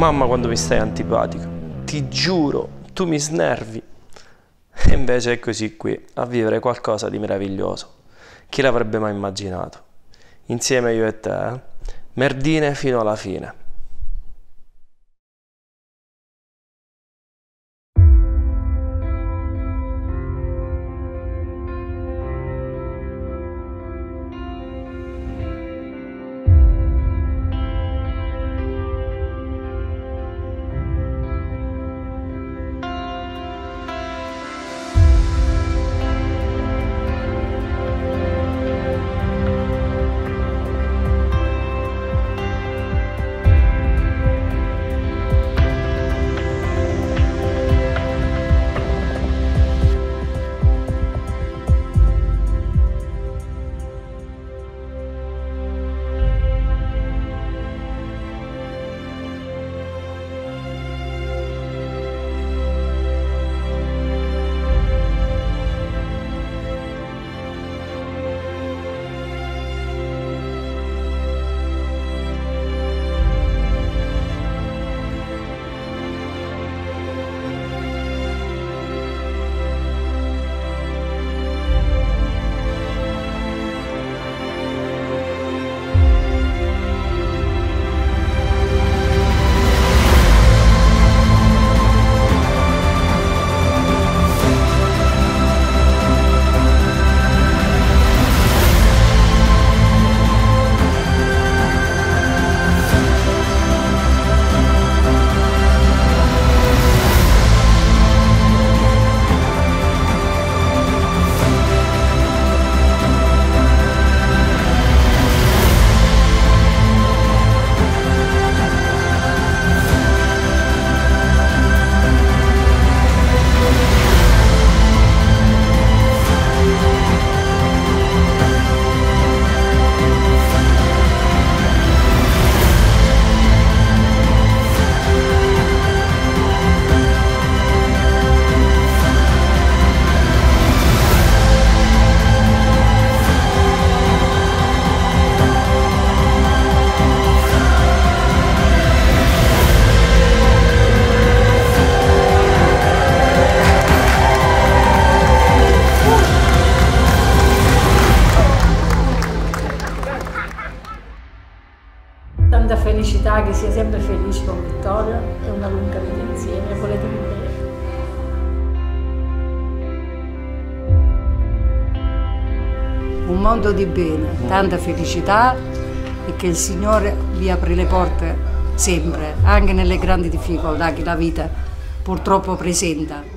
Mamma, quando mi stai antipatico, ti giuro, tu mi snervi. E invece è così qui, a vivere qualcosa di meraviglioso. Chi l'avrebbe mai immaginato? Insieme io e te, merdine fino alla fine. Tanta felicità, che sia sempre felice con Vittorio e una lunga vita insieme, voletevi bene. Un mondo di bene, tanta felicità e che il Signore vi apra le porte sempre, anche nelle grandi difficoltà che la vita purtroppo presenta.